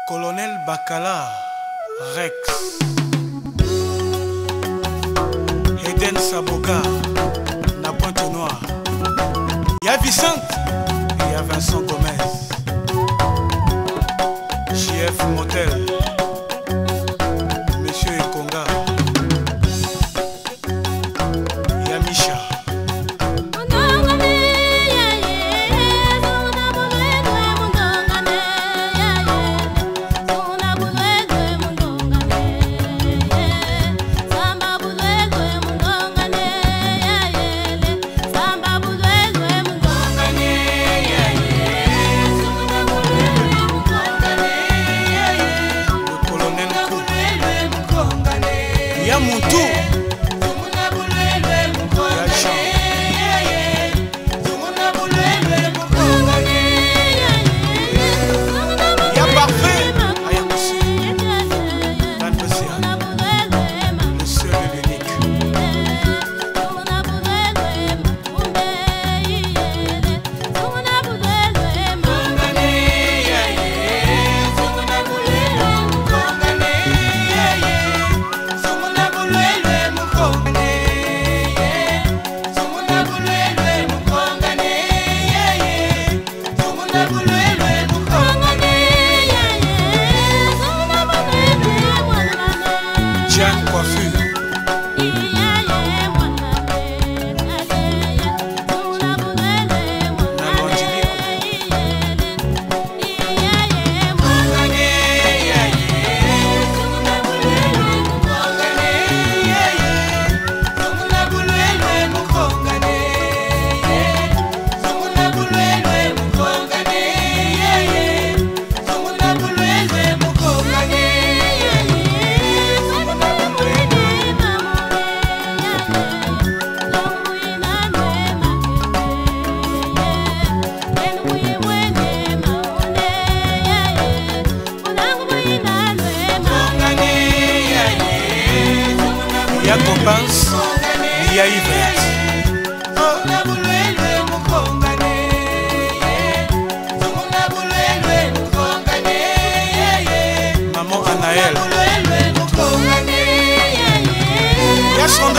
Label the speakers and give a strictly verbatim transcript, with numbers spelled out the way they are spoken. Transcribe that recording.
Speaker 1: Colonel Bacala, Rex, Eden Saboga, na Pointe-Noire. Il y a Vicente et il y a Vincent Gomez. J F Motel, Monsieur Ekonga. Il y a Micha. Ya Moutou, ya Jean, ya Parfait, ya Moussi, Dan Bessia, le seul et l'unique. Il y a Compens, il y a Yvette. Maman Anaël. Il y a son